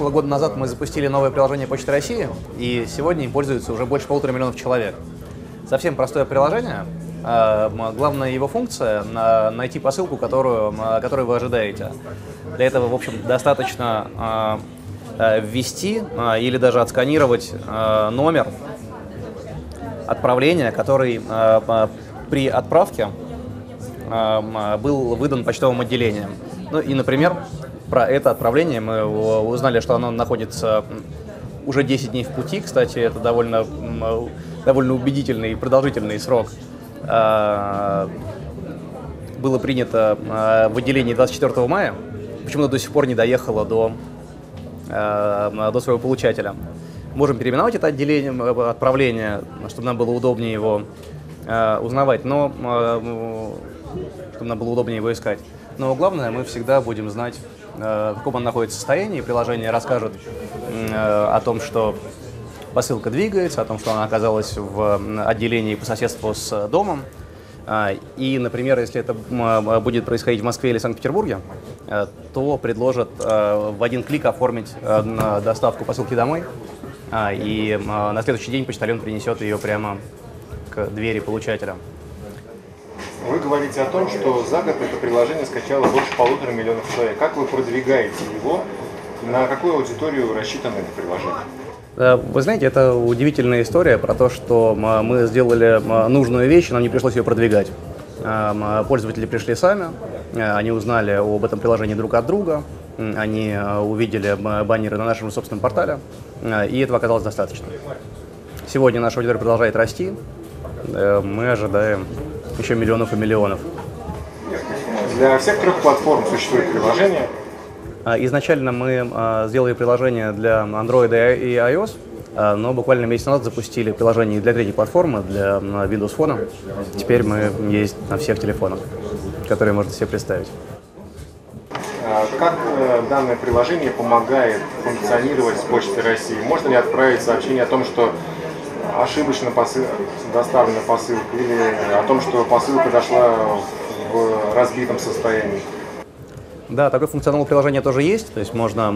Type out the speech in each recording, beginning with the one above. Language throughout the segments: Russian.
около года назад мы запустили новое приложение Почты России, и сегодня им пользуются уже больше 1,5 миллиона человек. Совсем простое приложение. Главная его функция – найти посылку, которую вы ожидаете. Для этого, в общем, достаточно ввести или даже отсканировать номер отправления, который при отправке был выдан почтовым отделением. Ну и, например, про это отправление мы узнали, что оно находится уже 10 дней в пути. Кстати, это довольно убедительный и продолжительный срок. Было принято в отделении 24 мая, почему-то до сих пор не доехало до своего получателя. Можем переименовать это отправление, чтобы нам было удобнее его узнавать, но чтобы нам было удобнее его искать. Но главное, мы всегда будем знать, в каком он находится состоянии. Приложение расскажет о том, что посылка двигается, о том, что она оказалась в отделении по соседству с домом. И, например, если это будет происходить в Москве или Санкт-Петербурге, то предложат в один клик оформить доставку посылки домой. И на следующий день почтальон принесет ее прямо к двери получателя. Вы говорите о том, что за год это приложение скачало больше 1,5 миллиона человек. Как вы продвигаете его? На какую аудиторию рассчитано это приложение? Вы знаете, это удивительная история про то, что мы сделали нужную вещь, нам не пришлось ее продвигать. Пользователи пришли сами, они узнали об этом приложении друг от друга, они увидели баннеры на нашем собственном портале, и этого оказалось достаточно. Сегодня наша аудитория продолжает расти, мы ожидаем еще миллионов и миллионов. Для всех 3 платформ существует приложение. Изначально мы сделали приложение для Android и iOS, но буквально месяц назад запустили приложение для 3-й платформы, для Windows Phone. Теперь мы есть на всех телефонах, которые можно себе представить. Как данное приложение помогает функционировать с Почтой России? Можно ли отправить сообщение о том, что ошибочно доставлена посылка, или о том, что посылка дошла в разбитом состоянии? Да, такой функционал приложения тоже есть, то есть можно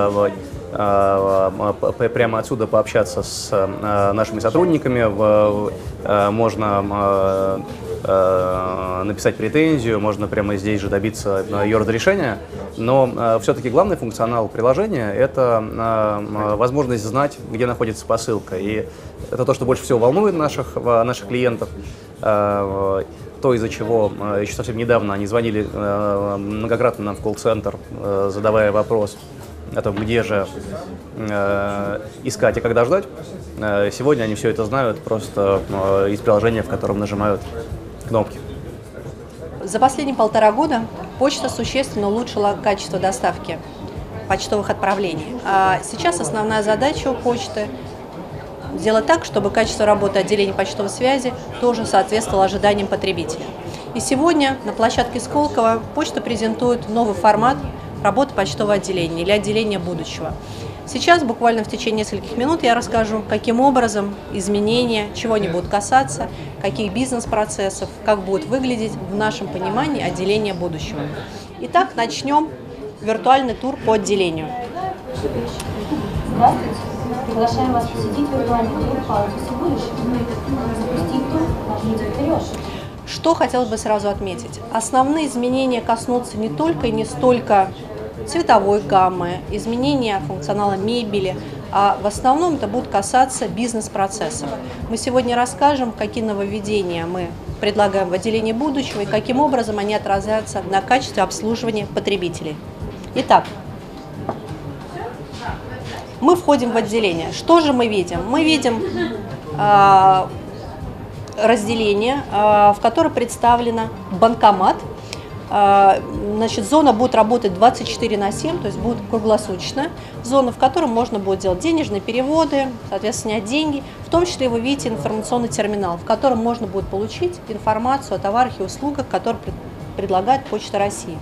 прямо отсюда пообщаться с нашими сотрудниками, можно написать претензию, можно прямо здесь же добиться ее разрешения, но все-таки главный функционал приложения – это возможность знать, где находится посылка, и это то, что больше всего волнует наших клиентов. То, из-за чего еще совсем недавно они звонили многократно нам в колл-центр, задавая вопрос о том, где же искать и когда ждать. Сегодня они все это знают просто из приложения, в котором нажимают кнопки. За последние 1,5 года почта существенно улучшила качество доставки почтовых отправлений. А сейчас основная задача у почты – сделать так, чтобы качество работы отделений почтовой связи тоже соответствовало ожиданиям потребителя. И сегодня на площадке Сколково почта презентует новый формат работы почтового отделения или отделения будущего. Сейчас, буквально в течение нескольких минут, я расскажу, каким образом изменения, чего они будут касаться, каких бизнес-процессов, как будет выглядеть в нашем понимании отделение будущего. Итак, начнем виртуальный тур по отделению. Здравствуйте. Приглашаем вас посетить виртуальный тур по офису будущего. Запустить тур, нажмите вперед. Что хотелось бы сразу отметить? Основные изменения коснутся не только и не столько цветовой гаммы, изменения функционала мебели, а в основном это будет касаться бизнес-процессов. Мы сегодня расскажем, какие нововведения мы предлагаем в отделении будущего и каким образом они отразятся на качестве обслуживания потребителей. Итак, мы входим в отделение. Что же мы видим? Мы видим разделение, в котором представлено банкомат. Значит, зона будет работать 24/7, то есть будет круглосуточно. Зона, в которой можно будет делать денежные переводы, соответственно, снять деньги. В том числе вы видите информационный терминал, в котором можно будет получить информацию о товарах и услугах, которые предлагает Почта России.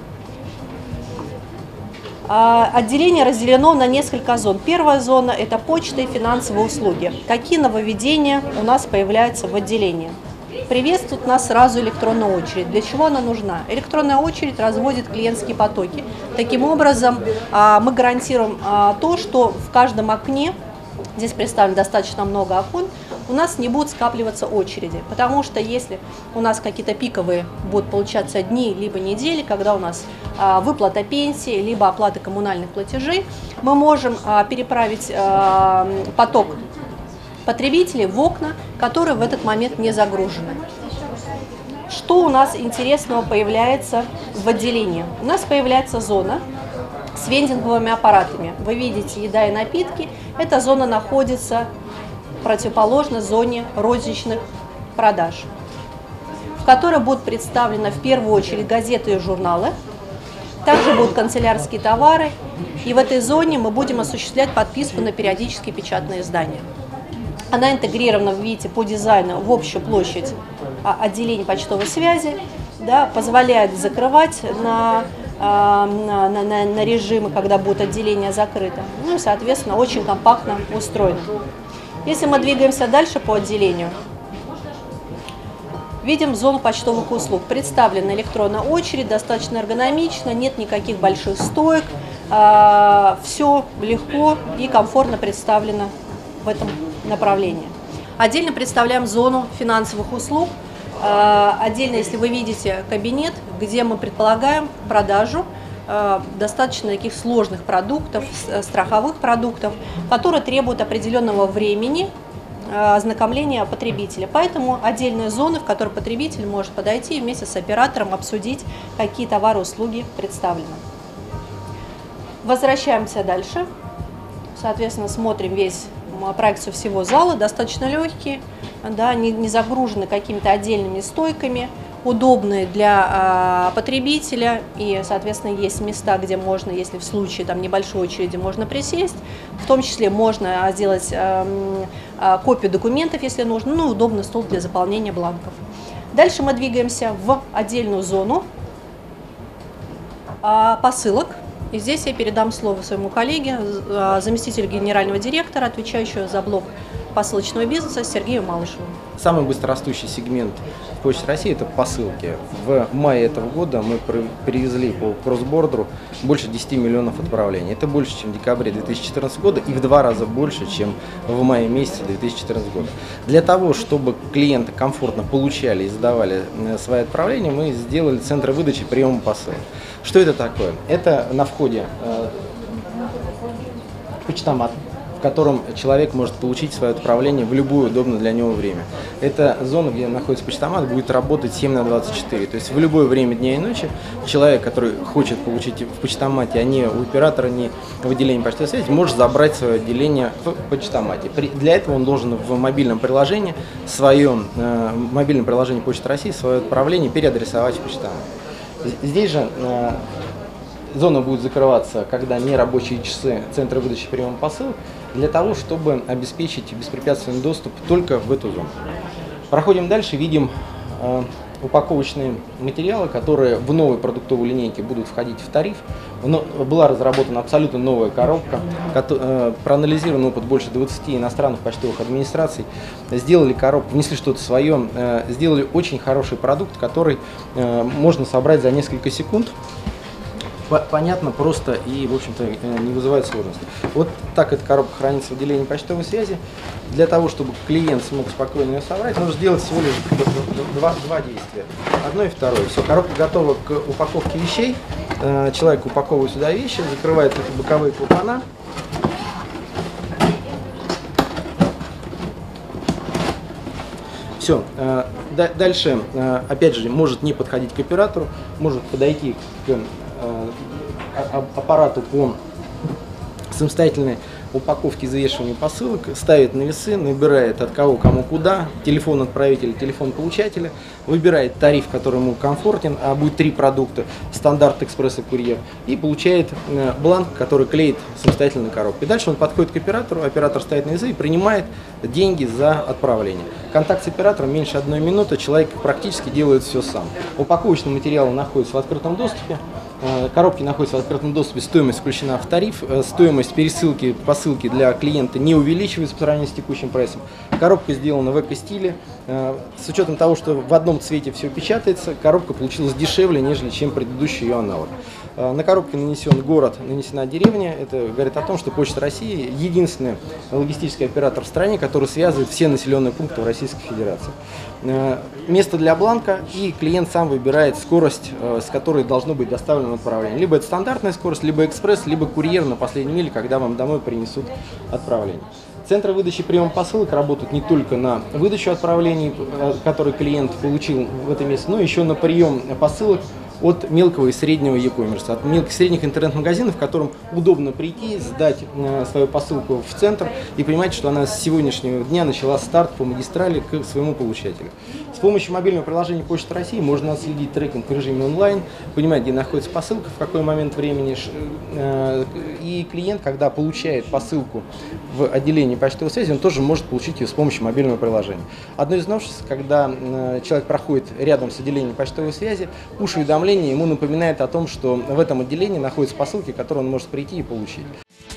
Отделение разделено на несколько зон. Первая зона – это почта и финансовые услуги. Какие нововведения у нас появляются в отделении? приветствует нас сразу электронная очередь. Для чего она нужна? Электронная очередь разводит клиентские потоки. Таким образом, мы гарантируем то, что в каждом окне, здесь представлено достаточно много окон, у нас не будут скапливаться очереди. Потому что если у нас какие-то пиковые будут получаться дни либо недели, когда у нас выплата пенсии, либо оплата коммунальных платежей, мы можем переправить поток потребителей в окна, которые в этот момент не загружены. Что у нас интересного появляется в отделении? У нас появляется зона с вендинговыми аппаратами. Вы видите еда и напитки. Эта зона находится противоположно зоне розничных продаж, в которой будут представлены в первую очередь газеты и журналы. Также будут канцелярские товары. И в этой зоне мы будем осуществлять подписку на периодические печатные издания. Она интегрирована, видите, по дизайну в общую площадь отделения почтовой связи, да, позволяет закрывать на режимы, когда будет отделение закрыто. Ну и, соответственно, очень компактно устроено. Если мы двигаемся дальше по отделению, видим зону почтовых услуг. Представлена электронная очередь, достаточно эргономично, нет никаких больших стоек. Все легко и комфортно представлено в этом направлении. Отдельно представляем зону финансовых услуг. Отдельно, если вы видите, кабинет, где мы предполагаем продажу достаточно таких сложных продуктов, страховых продуктов, которые требуют определенного времени ознакомления потребителя. Поэтому отдельные зоны, в которые потребитель может подойти и вместе с оператором обсудить, какие товары и услуги представлены. Возвращаемся дальше. Соответственно, смотрим весь проекцию всего зала, достаточно легкие, да, не загружены какими-то отдельными стойками, удобные для потребителя, и, соответственно, есть места, где можно, если в случае там небольшой очереди, можно присесть, в том числе можно сделать копию документов, если нужно, ну, удобный стол для заполнения бланков. Дальше мы двигаемся в отдельную зону посылок. И здесь я передам слово своему коллеге, заместителю генерального директора, отвечающего за блок посылочного бизнеса, Сергею Малышеву. Самый быстрорастущий сегмент Почты России – это посылки. В мае этого года мы привезли по кроссбордеру больше 10 миллионов отправлений. Это больше, чем в декабре 2014 года и в 2 раза больше, чем в мае месяце 2014 года. Для того, чтобы клиенты комфортно получали и сдавали свои отправления, мы сделали центры выдачи приема посылок. Что это такое? Это на входе почтомат, в котором человек может получить свое отправление в любое удобное для него время. Это зона, где находится почтомат, будет работать 7/24. То есть в любое время дня и ночи человек, который хочет получить в почтомате, а не у оператора, не в отделении почтовой связи, может забрать свое отделение в почтомате. Для этого он должен в мобильном приложении Почты России свое отправление переадресовать в почтомат. Здесь же зона будет закрываться, когда не рабочие часы центра выдачи приема посылок, для того, чтобы обеспечить беспрепятственный доступ только в эту зону. Проходим дальше, видим упаковочные материалы, которые в новой продуктовой линейке будут входить в тариф. Была разработана абсолютно новая коробка, проанализирован опыт больше 20 иностранных почтовых администраций, сделали коробку, внесли что-то свое, сделали очень хороший продукт, который можно собрать за несколько секунд. Понятно, просто и, в общем-то, не вызывает сложности. Вот так эта коробка хранится в отделении почтовой связи. Для того, чтобы клиент смог спокойно ее собрать, нужно сделать всего лишь два действия. Одно и второе. Все, коробка готова к упаковке вещей. Человек упаковывает сюда вещи, закрывает эти боковые клапана. Все. Дальше, опять же, может не подходить к оператору, может подойти к аппарату по самостоятельной упаковке и взвешиванию посылок, ставит на весы, набирает от кого, кому, куда, телефон отправителя, телефон получателя, выбирает тариф, который ему комфортен, а будет 3 продукта, стандарт, экспресс и курьер, и получает бланк, который клеит самостоятельно на коробку. И дальше он подходит к оператору, оператор ставит на весы и принимает деньги за отправление. Контакт с оператором меньше 1 минуты, человек практически делает все сам. Упаковочные материалы находятся в открытом доступе. Коробки находятся в открытом доступе, стоимость включена в тариф, стоимость пересылки, посылки для клиента не увеличивается по сравнению с текущим прайсом. Коробка сделана в эко-стиле. С учетом того, что в одном цвете все печатается, коробка получилась дешевле, нежели чем предыдущий ее аналог. На коробке нанесен город, нанесена деревня. Это говорит о том, что Почта России единственный логистический оператор в стране, который связывает все населенные пункты в Российской Федерации. Место для бланка, и клиент сам выбирает скорость, с которой должно быть доставлено отправление. Либо это стандартная скорость, либо экспресс, либо курьер на последней миле, когда вам домой принесут отправление. Центры выдачи и приема посылок работают не только на выдачу отправлений, которые клиент получил в этом месяце, но еще на прием посылок от мелкого и среднего e-commerce, от мелких и средних интернет-магазинов, которым удобно прийти, сдать свою посылку в центр и понимать, что она с сегодняшнего дня начала старт по магистрали к своему получателю. С помощью мобильного приложения Почты России можно отследить трекинг в режиме онлайн, понимать, где находится посылка, в какой момент времени. И клиент, когда получает посылку в отделении почтовой связи, он тоже может получить ее с помощью мобильного приложения. Одно из новшеств, когда человек проходит рядом с отделением почтовой связи, push-уведомление ему напоминает о том, что в этом отделении находятся посылки, которые он может прийти и получить.